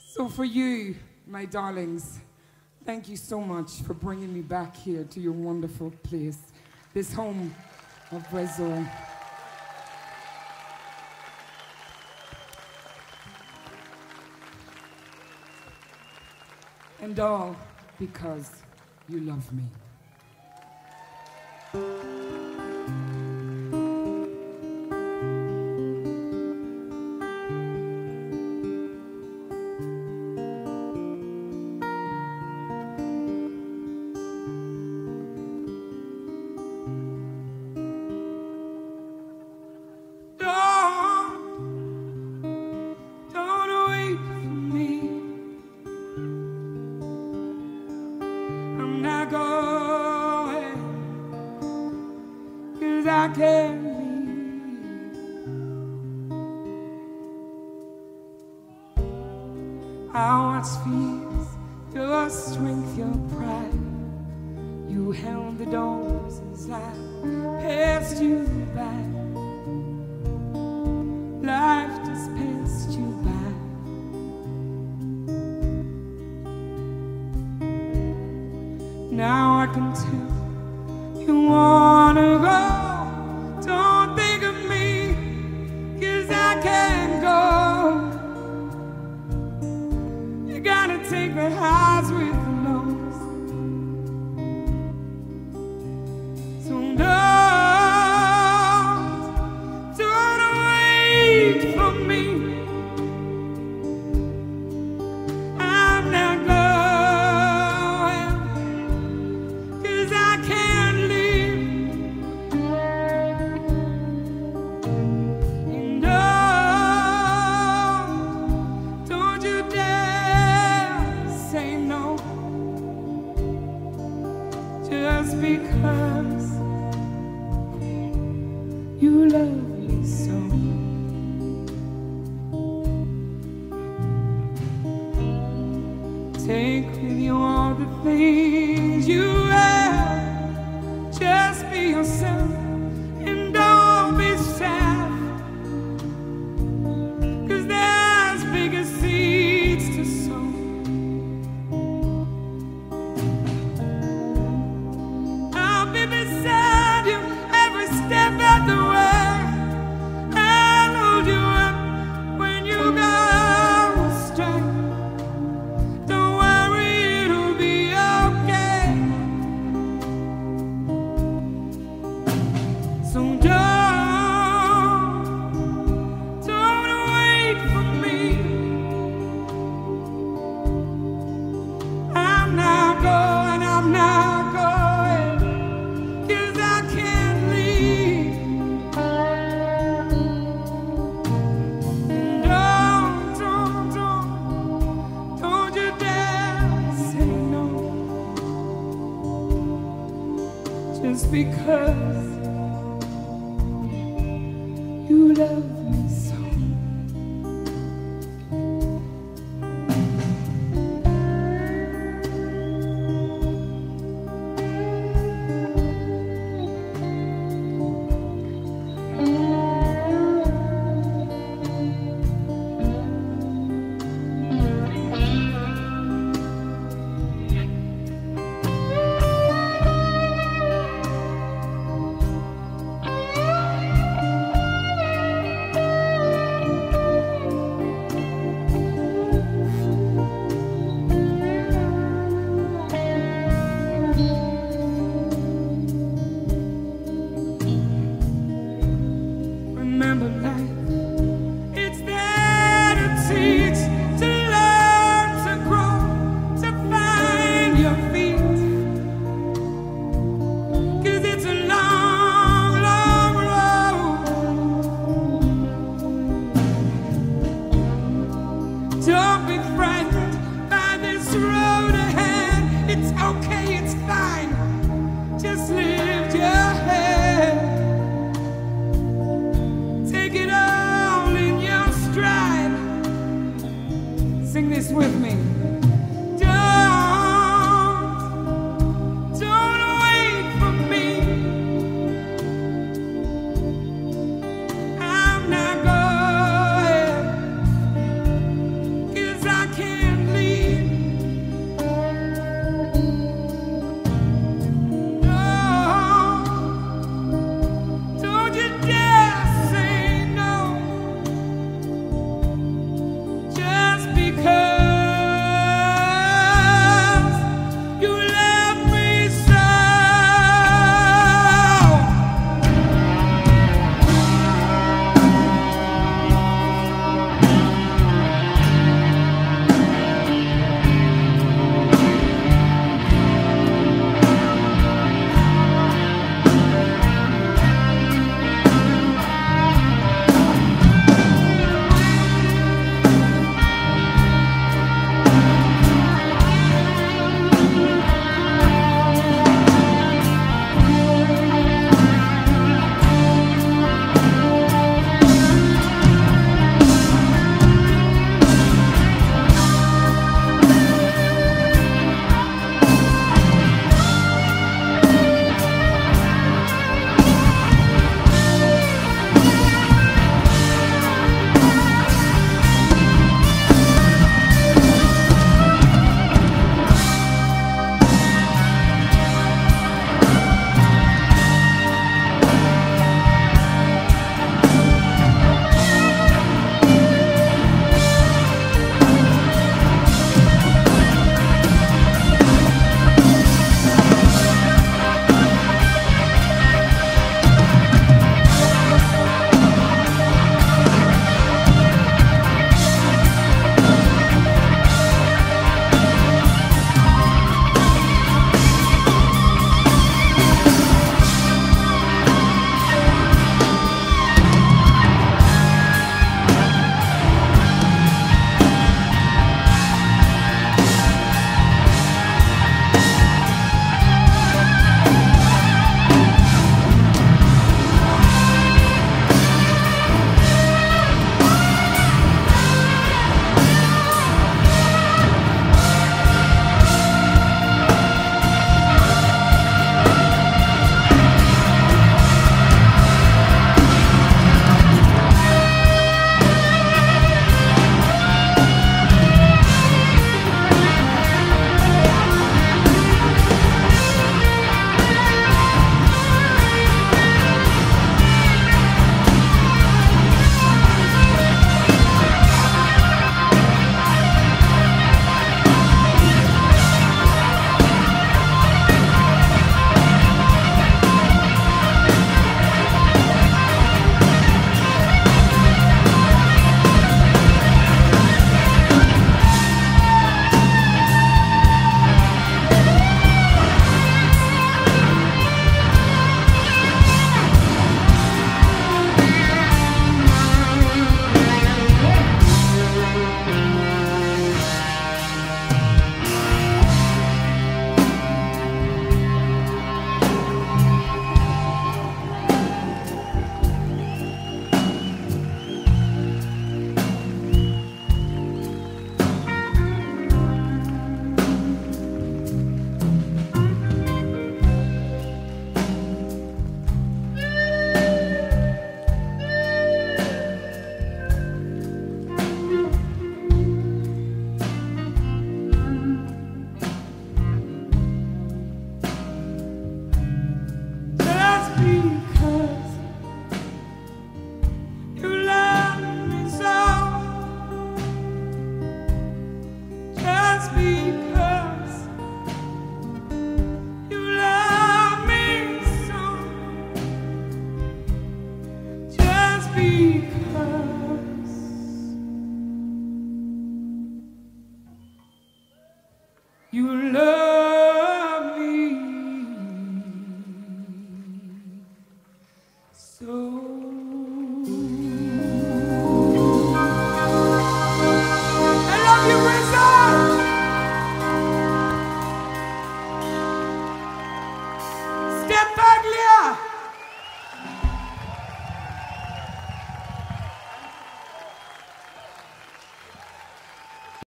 So for you, my darlings, thank you so much for bringing me back here to your wonderful place, this home of Brazil. And all because you love me. I can't leave. I once fears your strength, your pride. You held the doors as I passed you by. Life just passed you by. Now I can tell you wanna go. Don't think of me, 'cause I can't go. You gotta take the highs with the lows. So don't wait for me. I'm not going, 'cause I can't leave. Just because you love me so. Take with you all the things you have. Just be yourself and don't be sad, 'cause there's bigger seeds to sow. Beside you every step of the way. I'll hold you up when you go astray. Don't worry, it'll be okay. So don't wait for me. I'm not going, I'm not going. Just because you love me so. Remember life, it's there to teach, to learn, to grow, to find your feet. 'Cause it's a long, long road. Don't be frightened by this road ahead. It's okay, it's fine. Just lift your head. Take it all in your stride. Sing this with me. Don't wait for me. I'm not going, 'cause I can't. just because you love me so, just because you love me so.